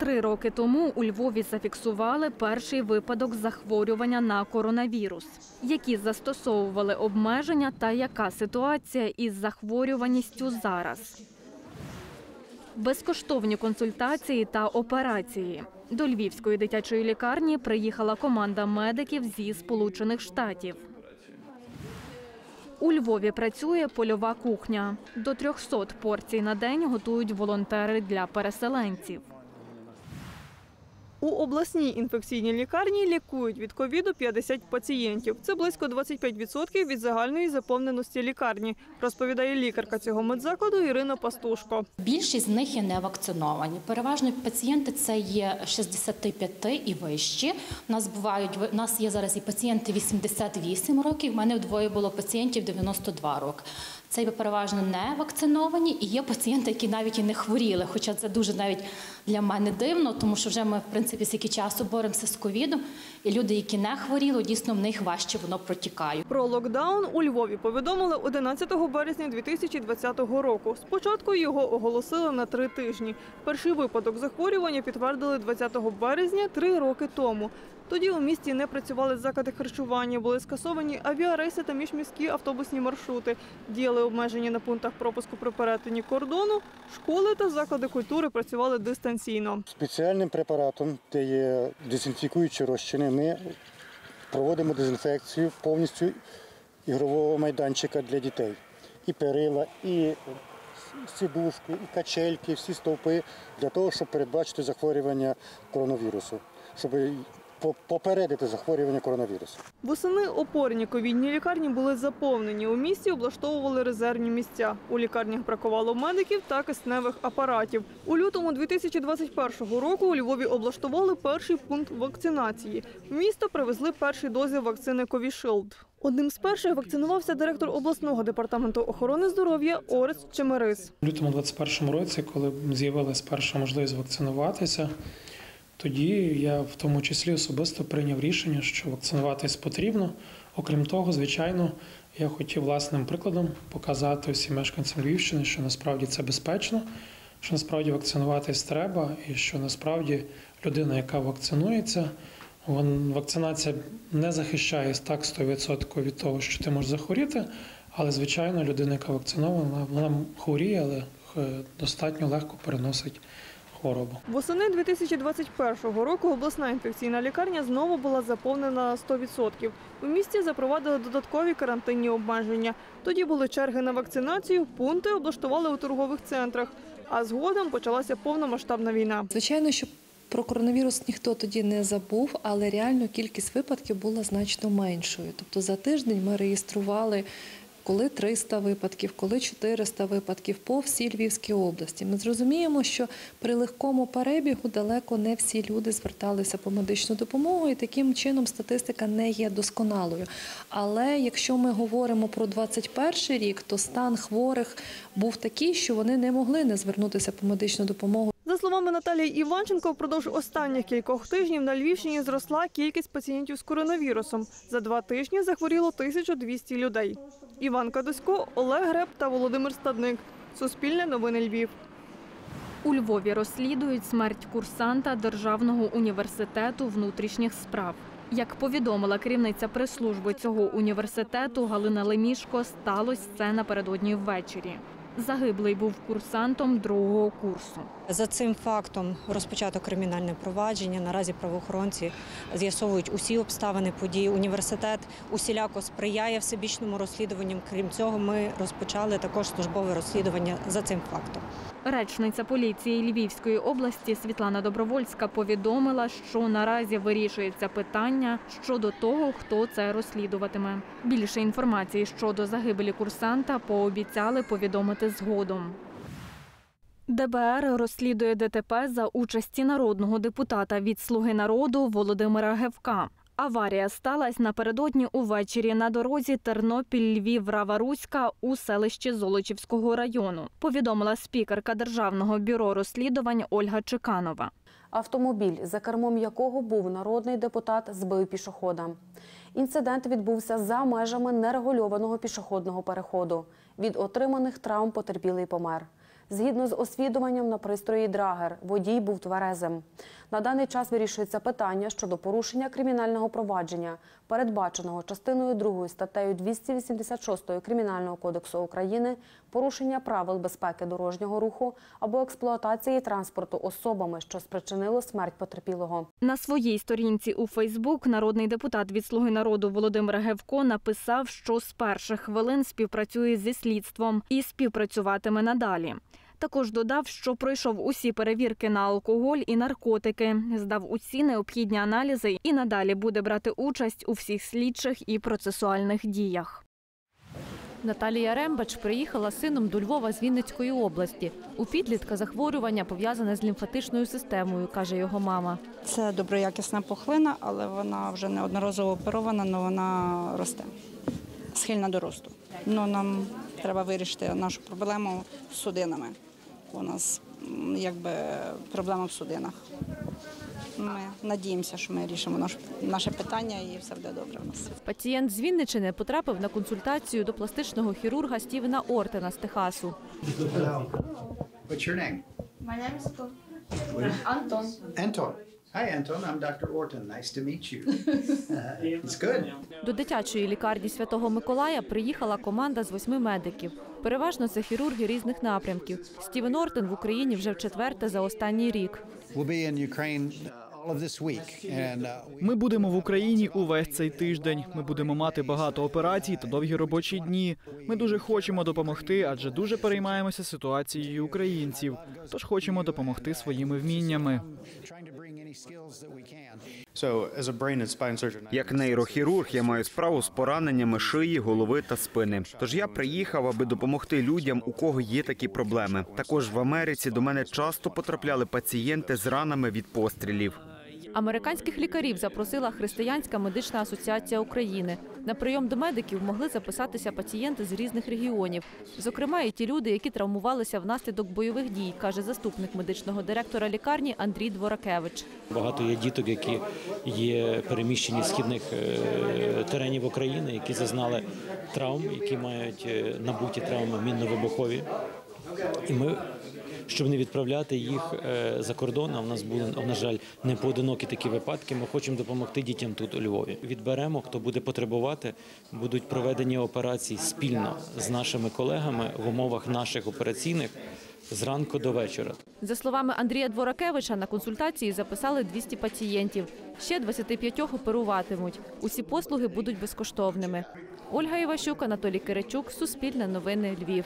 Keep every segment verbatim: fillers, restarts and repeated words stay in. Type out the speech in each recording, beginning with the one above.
Три роки тому у Львові зафіксували перший випадок захворювання на коронавірус. Які застосовували обмеження та яка ситуація із захворюваністю зараз? Безкоштовні консультації та операції. До Львівської дитячої лікарні приїхала команда медиків зі Сполучених Штатів. У Львові працює польова кухня. До трьохсот порцій на день готують волонтери для переселенців. У обласній інфекційній лікарні лікують від ковіду п'ятдесят пацієнтів. Це близько двадцять п'ять відсотків від загальної заповненості лікарні, розповідає лікарка цього медзакладу Ірина Пастушко. Більшість з них є не вакциновані. Переважно пацієнти – це є шістдесят п'ять і вищі. У нас, бувають, у нас є зараз і пацієнти вісімдесят вісім років, в мене вдвоє було пацієнтів дев'яносто два роки. Це переважно не вакциновані і є пацієнти, які навіть і не хворіли. Хоча це дуже навіть для мене дивно, тому що вже ми, в принципі, стільки часу боремося з ковідом. І люди, які не хворіли, дійсно в них важче воно протікає. Про локдаун у Львові повідомили одинадцятого березня дві тисячі двадцятого року. Спочатку його оголосили на три тижні. Перший випадок захворювання підтвердили двадцятого березня три роки тому. Тоді у місті не працювали заклади харчування, були скасовані авіарейси та міжміські автобусні маршрути. Діяли обмеження на пунктах пропуску при перетині кордону, школи та заклади культури працювали дистанційно. Спеціальним препаратом, де є дезінфікуючі розчини, ми проводимо дезінфекцію повністю ігрового майданчика для дітей. І перила, і сідушки, і качельки, всі стовпи для того, щоб передбачити захворювання коронавірусу, щоб попередити захворювання коронавірусу. Восени опорні ковідні лікарні були заповнені. У місті облаштовували резервні місця. У лікарнях бракувало медиків та кисневих апаратів. У лютому дві тисячі двадцять першого року у Львові облаштували перший пункт вакцинації. В місто привезли перші дози вакцини Covishield. Одним з перших вакцинувався директор обласного департаменту охорони здоров'я Орест Чемерис. У лютому двадцять першому році, коли з'явилася перша можливість вакцинуватися, тоді я в тому числі особисто прийняв рішення, що вакцинуватись потрібно. Окрім того, звичайно, я хотів власним прикладом показати всім мешканцям Львівщини, що насправді це безпечно, що насправді вакцинуватись треба і що насправді людина, яка вакцинується, вакцинація не захищає так сто відсотків від того, що ти можеш захворіти, але, звичайно, людина, яка вакцинована, вона хворіє, але достатньо легко переносить хворобу. Восени дві тисячі двадцять першого року обласна інфекційна лікарня знову була заповнена на сто відсотків. У місті запровадили додаткові карантинні обмеження. Тоді були черги на вакцинацію, пункти облаштували у торгових центрах. А згодом почалася повномасштабна війна. Звичайно, що про коронавірус ніхто тоді не забув, але реально кількість випадків була значно меншою. Тобто за тиждень ми реєстрували коли триста випадків, коли чотириста випадків по всій Львівській області. Ми зрозуміємо, що при легкому перебігу далеко не всі люди зверталися по медичну допомогу, і таким чином статистика не є досконалою. Але якщо ми говоримо про двадцять перший рік, то стан хворих був такий, що вони не могли не звернутися по медичну допомогу. За словами Наталії Іванченко, впродовж останніх кількох тижнів на Львівщині зросла кількість пацієнтів з коронавірусом. За два тижні захворіло тисячу двісті людей. Іван Кадусько, Олег Греб та Володимир Стадник. Суспільне новини Львів. У Львові розслідують смерть курсанта Державного університету внутрішніх справ. Як повідомила керівниця прес-служби цього університету Галина Лемішко, сталося це напередодні ввечері. Загиблий був курсантом другого курсу. За цим фактом розпочато кримінальне провадження. Наразі правоохоронці з'ясовують усі обставини події. Університет усіляко сприяє всебічному розслідуванню. Крім цього, ми розпочали також службове розслідування за цим фактом. Речниця поліції Львівської області Світлана Добровольська повідомила, що наразі вирішується питання щодо того, хто це розслідуватиме. Більше інформації щодо загибелі курсанта пообіцяли повідомити згодом. Де Бе Ер розслідує Де Те Пе за участі народного депутата від «Слуги народу» Володимира Гевка. Аварія сталася напередодні увечері на дорозі Тернопіль-Львів-Рава-Руська у селищі Золочівського району, повідомила спікерка Державного бюро розслідувань Ольга Чеканова. Автомобіль, за кермом якого був народний депутат, збив пішохода. Інцидент відбувся за межами нерегульованого пішохідного переходу. Від отриманих травм потерпілий помер. Згідно з освідуванням на пристрої Драгер, водій був тверезим. На даний час вирішується питання щодо порушення кримінального провадження, передбаченого частиною другою статтею двісті вісімдесят шість Кримінального кодексу України, порушення правил безпеки дорожнього руху або експлуатації транспорту особами, що спричинило смерть потерпілого. На своїй сторінці у Фейсбук народний депутат від «Слуги народу» Володимир Гевко написав, що з перших хвилин співпрацює зі слідством і співпрацюватиме надалі. Також додав, що пройшов усі перевірки на алкоголь і наркотики, здав усі необхідні аналізи і надалі буде брати участь у всіх слідчих і процесуальних діях. Наталія Рембач приїхала з сином до Львова з Вінницької області. У підлітка захворювання пов'язане з лімфатичною системою, каже його мама. Це доброякісна пухлина, але вона вже неодноразово оперована, але вона росте, схильна до росту. Ну, нам треба вирішити нашу проблему з судинами. У нас якби проблема в судинах. Ми надіємося, що ми рішимо наш, наше питання і все буде добре у нас. Пацієнт з Вінниччини потрапив на консультацію до пластичного хірурга Стівена Ортена з Техасу. Hello. What's your name? My name is Anton. Anton. Hi, Anton. I'm Doctor Orton. Nice to meet you. Uh, it's good. До дитячої лікарні Святого Миколая приїхала команда з восьми медиків. Переважно це хірурги різних напрямків. Стівен Ортен в Україні вже вчетверте за останній рік. We'll be in Ukraine all of this week. And, uh, Ми будемо в Україні увесь цей тиждень. Ми будемо мати багато операцій та довгі робочі дні. Ми дуже хочемо допомогти, адже дуже переймаємося ситуацією українців. Тож хочемо допомогти своїми вміннями. Як нейрохірург я маю справу з пораненнями шиї, голови та спини. Тож я приїхав, аби допомогти людям, у кого є такі проблеми. Також в Америці до мене часто потрапляли пацієнти з ранами від пострілів. Американських лікарів запросила Християнська медична асоціація України. На прийом до медиків могли записатися пацієнти з різних регіонів. Зокрема, і ті люди, які травмувалися внаслідок бойових дій, каже заступник медичного директора лікарні Андрій Дворакевич. Багато є діток, які є переміщені з східних теренів України, які зазнали травм, які мають набуті травми мінно-вибухові. І ми, щоб не відправляти їх за кордон, а в нас були, на жаль, не поодинокі такі випадки, ми хочемо допомогти дітям тут у Львові. Відберемо, хто буде потребувати, будуть проведені операції спільно з нашими колегами в умовах наших операційних зранку до вечора. За словами Андрія Дворакевича, на консультації записали двісті пацієнтів. Ще двадцять п'ять оперуватимуть. Усі послуги будуть безкоштовними. Ольга Іващук, Анатолій Киричук, Суспільне новини, Львів.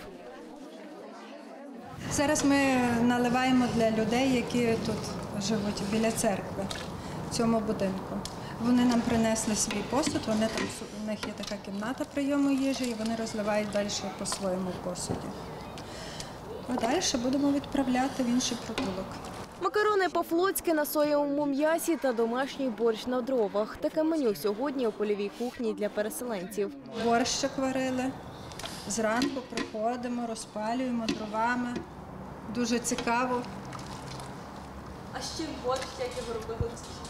Зараз ми наливаємо для людей, які тут живуть біля церкви, в цьому будинку. Вони нам принесли свій посуд, вони там, у них є така кімната прийому їжі, і вони розливають далі по своєму посуді. А далі будемо відправляти в інший притулок. Макарони по-флотськи на соєвому м'ясі та домашній борщ на дровах. Таке меню сьогодні у польовій кухні для переселенців. Борщик варили. Зранку приходимо, розпалюємо дровами. Дуже цікаво. А ще борщ, як його робили?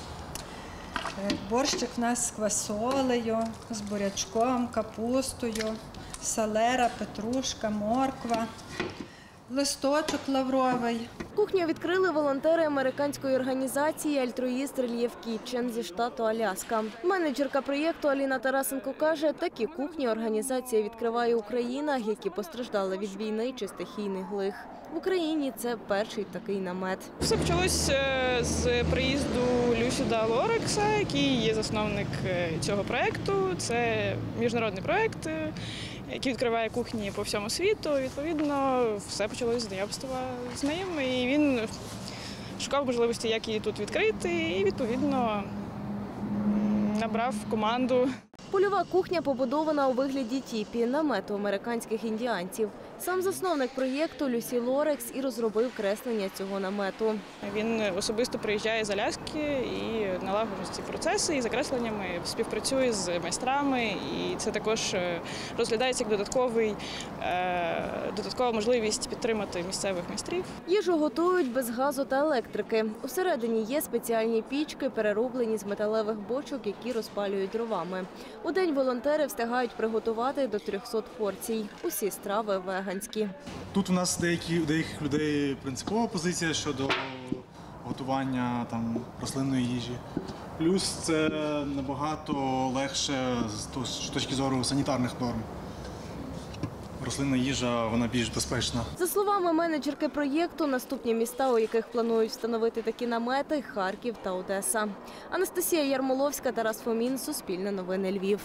Борщик в нас з квасолею, з бурячком, капустою, салера, петрушка, морква, листочок лавровий. Кухню відкрили волонтери американської організації «Альтруїст Рельєф Кітчен» зі штату Аляска. Менеджерка проєкту Аліна Тарасенко каже, такі кухні організація відкриває у країнах, які постраждали від війни чи стихійних лих. В Україні це перший такий намет. Все почалося з приїзду Люсіда Лорекса, який є засновник цього проєкту. Це міжнародний проєкт, який відкриває кухні по всьому світу. Відповідно, все почалося з знайомства з ним. І він шукав можливості, як її тут відкрити, і, відповідно, набрав команду. Польова кухня побудована у вигляді тіпі, намету американських індіанців. Сам засновник проєкту Люсі Лорекс і розробив креслення цього намету. Він особисто приїжджає з Аляски і налагоджує ці процеси, і за кресленнями співпрацює з майстрами. І це також розглядається як додатковий, додаткова можливість підтримати місцевих майстрів. Їжу готують без газу та електрики. Усередині є спеціальні пічки, перероблені з металевих бочок, які розпалюють дровами. У день волонтери встигають приготувати до трьохсот порцій. Усі страви веганські. веганські. Тут у нас деякі, у деяких людей принципова позиція щодо готування там, рослинної їжі. Плюс це набагато легше з точки зору санітарних норм. Рослинна їжа, вона більш безпечна. За словами менеджерки проєкту, наступні міста, у яких планують встановити такі намети – Харків та Одеса. Анастасія Ярмоловська, Тарас Фомін, Суспільне новини, Львів.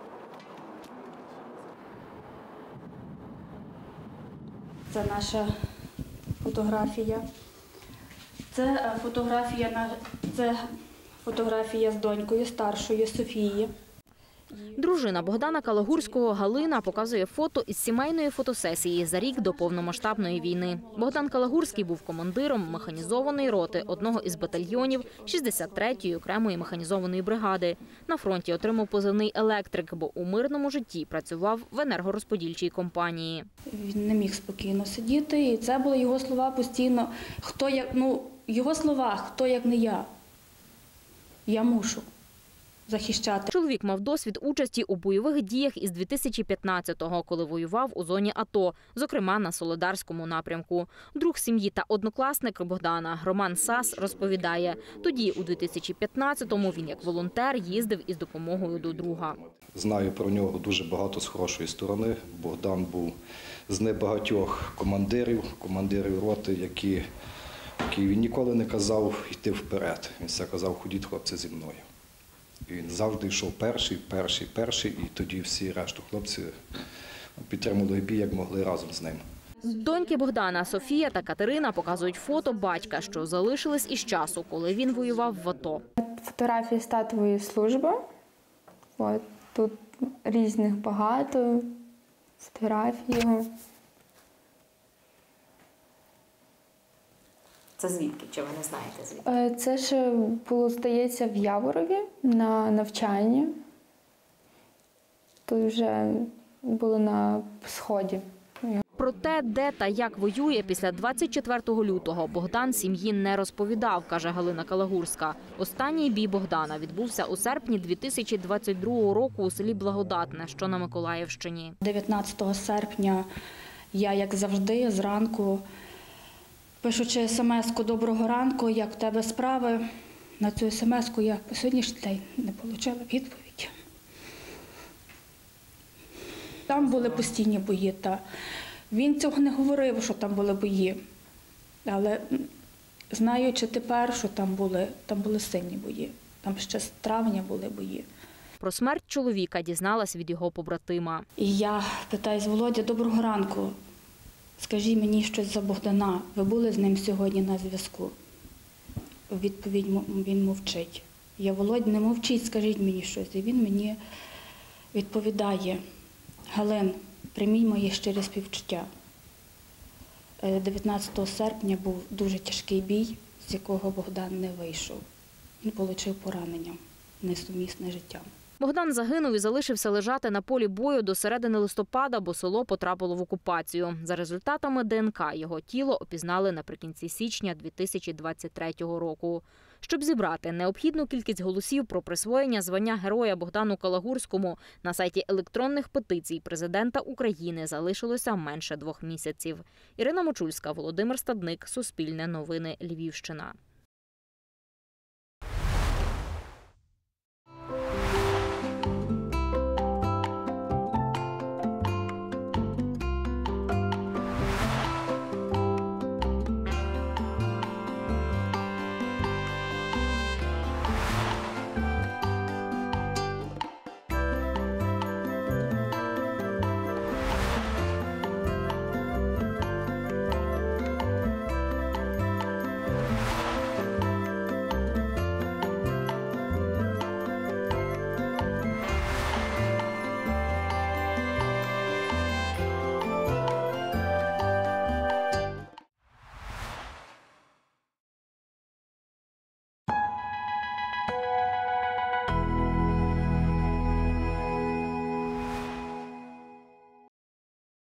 Це наша фотографія. Це фотографія, на... це фотографія з донькою старшою Софією. Дружина Богдана Калагурського Галина показує фото із сімейної фотосесії за рік до повномасштабної війни. Богдан Калагурський був командиром механізованої роти одного із батальйонів шістдесят третьої окремої механізованої бригади. На фронті отримав позивний «Електрик», бо у мирному житті працював в енергорозподільчій компанії. Він не міг спокійно сидіти, і це були його слова постійно. Хто як, ну, його слова, хто як не я. Я мушу захищати. Чоловік мав досвід участі у бойових діях із дві тисячі п'ятнадцятого, коли воював у зоні АТО, зокрема на Солидарському напрямку. Друг сім'ї та однокласник Богдана Роман Сас розповідає, тоді у дві тисячі п'ятнадцятому він як волонтер їздив із допомогою до друга. Знаю про нього дуже багато з хорошої сторони. Богдан був з небагатьох командирів, командирів роти, які, які він ніколи не казав йти вперед. Він все казав, ходіть, хлопці, зі мною. І він завжди йшов перший, перший, перший, і тоді всі решту хлопці підтримували бій, як могли разом з ним. Доньки Богдана Софія та Катерина показують фото батька, що залишились із часу, коли він воював в АТО. Фотографії з татової служби. От, тут різних багато, фотографій його. Це звідки? Чи ви не знаєте звідки? Це ж було, здається, в Яворові на навчанні. Тут вже було на сході. Про те, де та як воює після двадцять четвертого лютого, Богдан сім'ї не розповідав, каже Галина Калагурська. Останній бій Богдана відбувся у серпні дві тисячі двадцять другого року у селі Благодатне, що на Миколаївщині. дев'ятнадцятого серпня я, як завжди, зранку, пишучи смс-ку «Доброго ранку, як в тебе справи?», на цю смс-ку я по сьогоднішній день не отримала відповідь. Там були постійні бої, та він цього не говорив, що там були бої. Але знаючи тепер, що там були, там були сильні бої, там ще з травня були бої. Про смерть чоловіка дізналась від його побратима. І я питаюсь: Володя, доброго ранку. Скажіть мені щось за Богдана. Ви були з ним сьогодні на зв'язку? У відповідь він мовчить. Я: Володь, не мовчіть, скажіть мені щось. І він мені відповідає: Галин, прийміть моє щире співчуття. дев'ятнадцятого серпня був дуже тяжкий бій, з якого Богдан не вийшов. Він отримав поранення, несумісне з життям. Богдан загинув і залишився лежати на полі бою до середини листопада, бо село потрапило в окупацію. За результатами ДНК його тіло опізнали наприкінці січня дві тисячі двадцять третього року. Щоб зібрати необхідну кількість голосів про присвоєння звання Героя Богдану Калагурському, на сайті електронних петицій президента України залишилося менше двох місяців. Ірина Мочульська, Володимир Стадник, Суспільне новини, Львівщина.